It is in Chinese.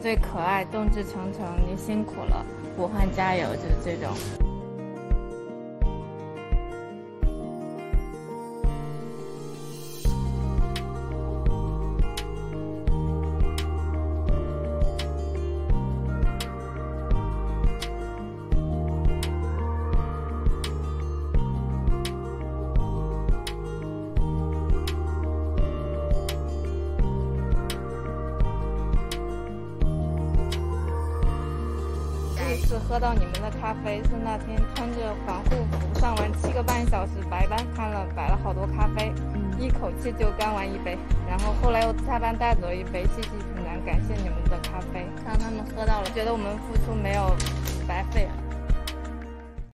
最可爱，众志成城，你辛苦了，武汉加油，就是这种。第一次喝到你们的咖啡是那天穿着防护服上完7个半小时白班，摆了好多咖啡，一口气就干完一杯，然后后来又下班带走一杯，细细品尝，感谢你们的咖啡，让他们喝到了，觉得我们付出没有